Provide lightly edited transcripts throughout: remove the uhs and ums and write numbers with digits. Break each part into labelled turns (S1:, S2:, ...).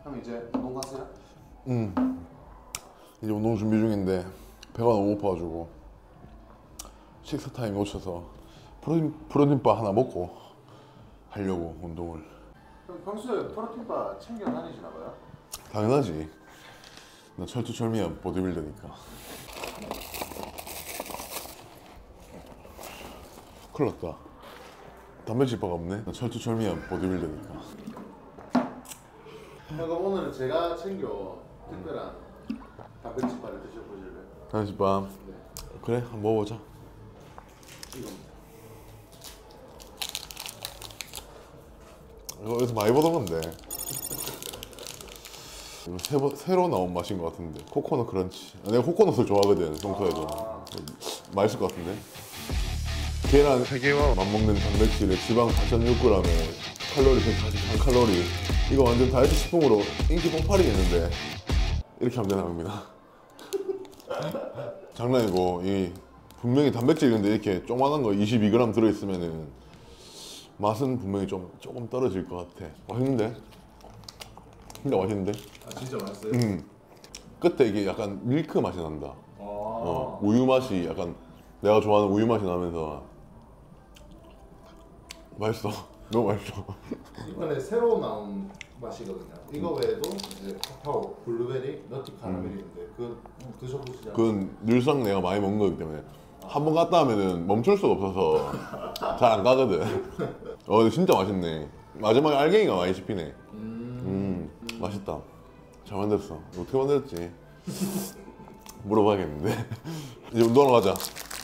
S1: 형 이제 운동 가세요?
S2: 이제 운동 준비 중인데 배가 너무 고파가지고 식사 타임 놓쳐서 프로틴바 하나 먹고 하려고 운동을.
S1: 형 평소에 프로틴바 챙겨 다니시나 봐요?
S2: 당연하지. 나 철두철미한 보디빌더니까. 큰일 났다. 단백질바가 없네. 나 철두철미한 보디빌더니까.
S1: 형 그럼 오늘은 제가 챙겨 특별한 단백질바를 드셔보실래요?
S2: 단백질바.
S1: 네.
S2: 그래, 한번 먹어보자.
S1: 이겁니다.
S2: 이거 여기서 많이 보던 건데. 이거 새로 나온 맛인 것 같은데. 코코넛 크런치. 내가 코코넛을 좋아하거든, 평소에도. 맛있을 것 같은데. 계란 3개와 맞먹는 단백질에 지방 4.6g에 칼로리 143칼로리. 이거 완전 다이어트 식품으로 인기 폭발이겠는데 이렇게 하면 되나 봅니다. 장난이고, 이 분명히 단백질인데 이렇게 조그만한 거 22g 들어있으면은 맛은 분명히 조금 떨어질 것 같아. 맛있는데? 진짜 맛있는데?
S1: 아 진짜 맛있어요?
S2: 끝에 이게 약간 밀크 맛이 난다. 우유 맛이 약간 내가 좋아하는 우유 맛이 나면서 맛있어. 너무 맛있어.
S1: 이번에 새로 나온 맛이거든요. 이거 외에도 이제 카카오, 블루베리, 너티 카라멜인데 그거 드셔보시지 않아요?
S2: 그건 늘상 내가 많이 먹는 거기 때문에 한 번 갔다 하면은 멈출 수가 없어서 잘 안 가거든. 근데 진짜 맛있네. 마지막에 알갱이가 많이 씹히네. 맛있다. 잘 만들었어. 어떻게 만들었지? 물어봐야겠는데. 이제 운동하러 가자.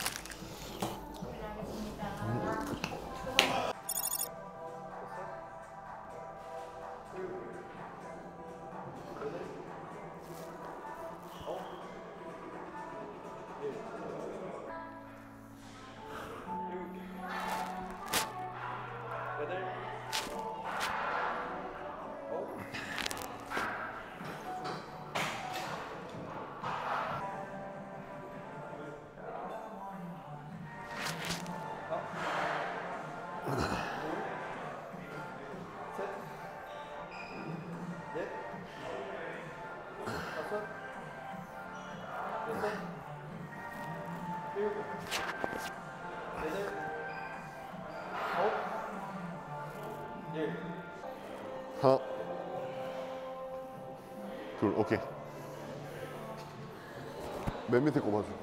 S2: 하나, 둘, 오케이. 맨 밑에 거 봐줘.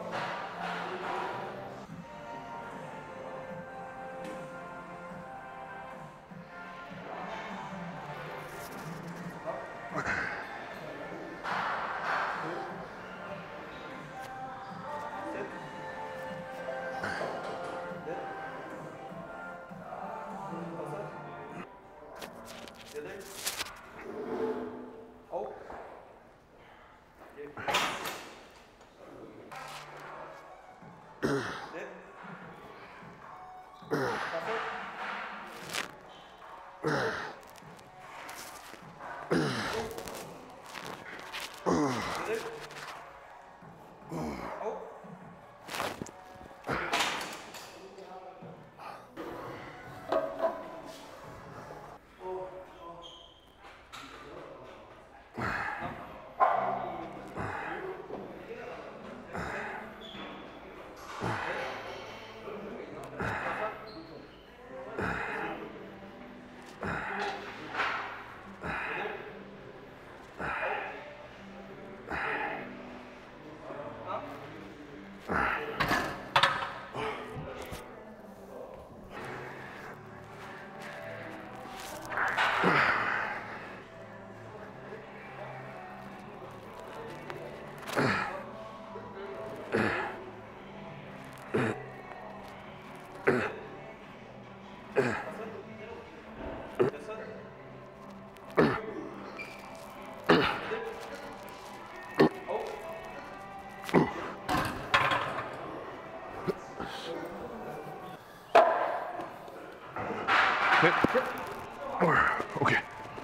S2: 오케이.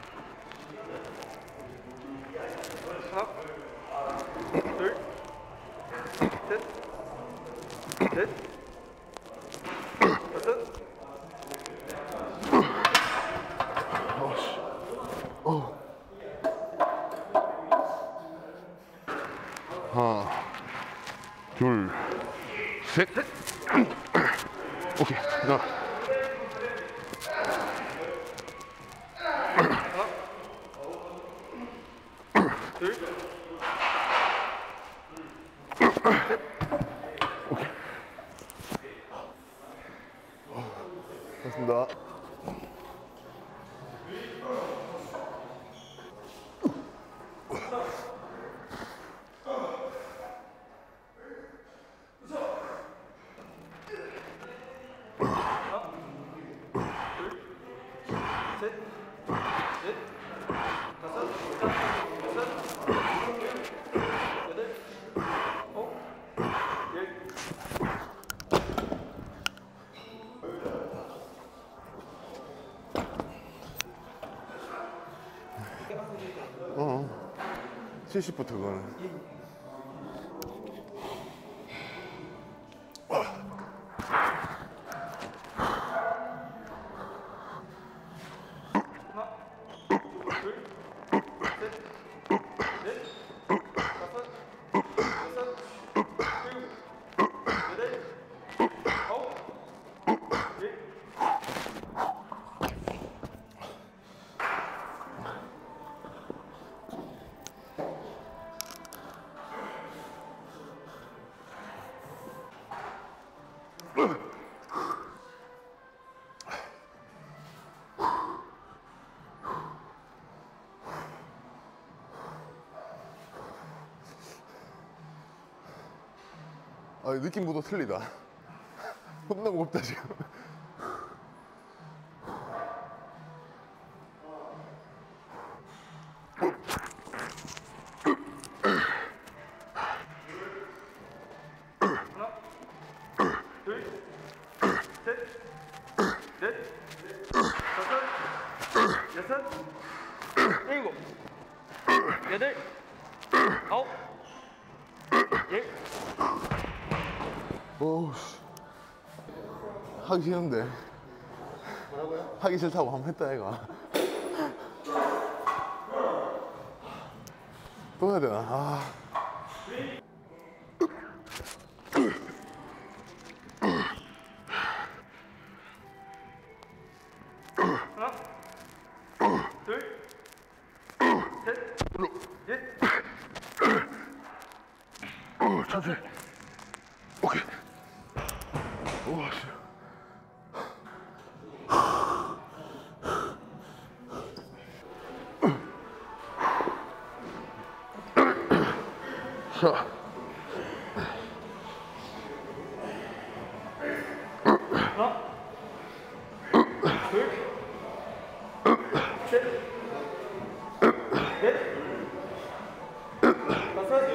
S3: 하나, 둘, 셋, 넷, 다섯.
S2: 셋. 오케이. 하나.
S3: 둘.
S2: 됐습니다.
S3: 셋. 넷. 다섯. 여섯. 여덟. 아홉. 열.
S2: 어. 70부터 그거는. 아, 느낌보다 틀리다. 겁나 무겁다 지금.
S3: 둘, 셋, 넷, 다섯, 여섯, 일곱, 여덟, 아홉, 열.
S2: 오우 씨. 하기 싫은데.
S1: 뭐라고요?
S2: 하기 싫다고 한번 했다 얘가. 또 해야 되나? 아.
S3: 하나, 둘, 셋, 넷,
S2: 천천히. 오케이. 우와 씨. 자.
S3: 하나, 둘, 셋, 넷, 다섯, 여섯,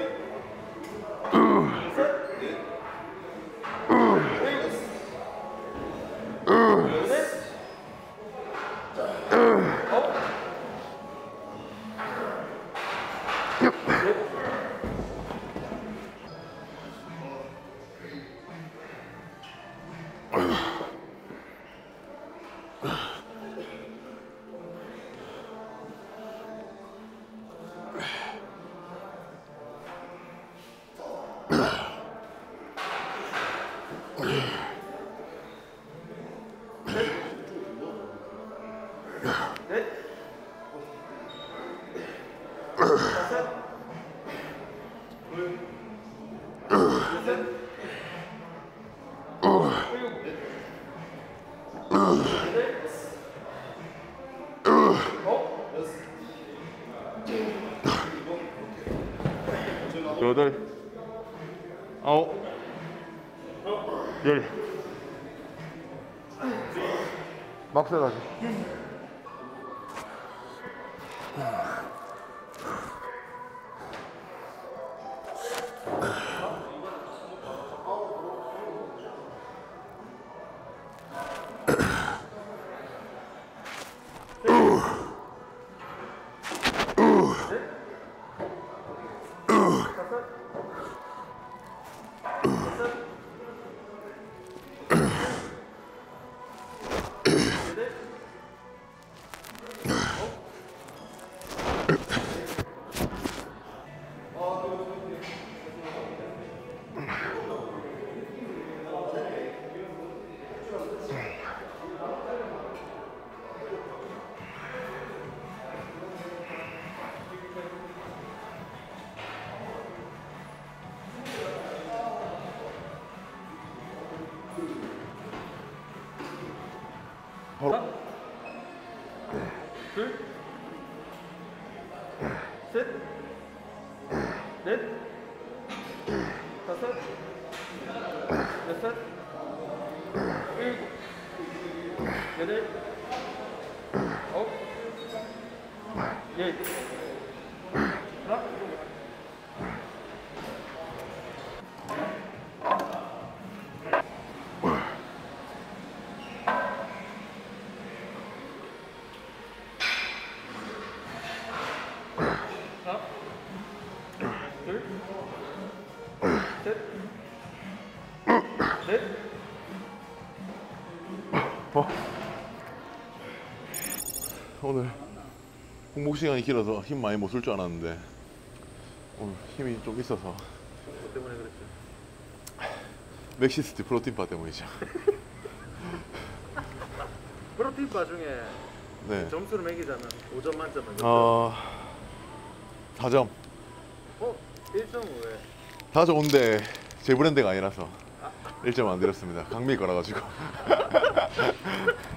S2: 여덟, 아홉, 열. 막 세가지. 바로.
S3: 하나, 둘, 셋, 넷, 다섯, 여섯, 일곱, 여덟, 아홉, 열. 하나, 하나, 둘, 셋, 넷,
S2: 오늘 공복 시간이 길어서 힘 많이 못 쓸 줄 알았는데 오늘 힘이 좀 있어서.
S3: 뭐 때문에 그랬죠?
S2: 맥시스트 프로틴바 때문이죠.
S3: 프로틴바 중에
S2: 네.
S3: 점수를 매기자면 5점 만점은 몇 점?
S2: 4점.
S3: 1점은 왜?
S2: 4점인데 제 브랜드가 아니라서 1점 안 드렸습니다. 강미 거라 가지고.